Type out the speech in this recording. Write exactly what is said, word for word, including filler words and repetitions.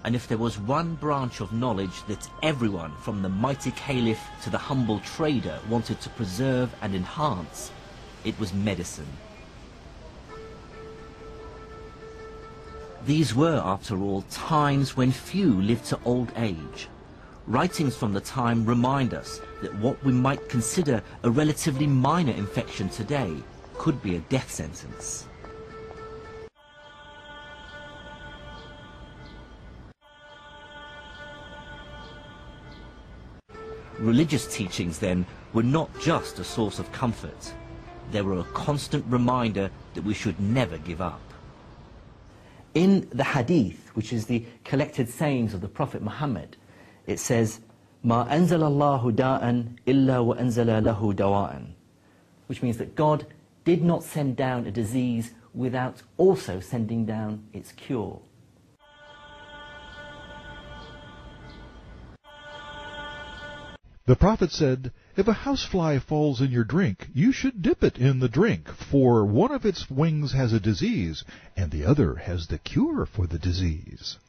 And if there was one branch of knowledge that everyone, from the mighty caliph to the humble trader, wanted to preserve and enhance, it was medicine. These were, after all, times when few lived to old age. Writings from the time remind us that what we might consider a relatively minor infection today could be a death sentence. Religious teachings, then, were not just a source of comfort. They were a constant reminder that we should never give up. In the Hadith, which is the collected sayings of the Prophet Muhammad, it says, "Ma anzala Allahu da'an illa wa anzala lahu dawa'an," which means that God did not send down a disease without also sending down its cure. The Prophet said, "If a housefly falls in your drink, you should dip it in the drink, for one of its wings has a disease, and the other has the cure for the disease."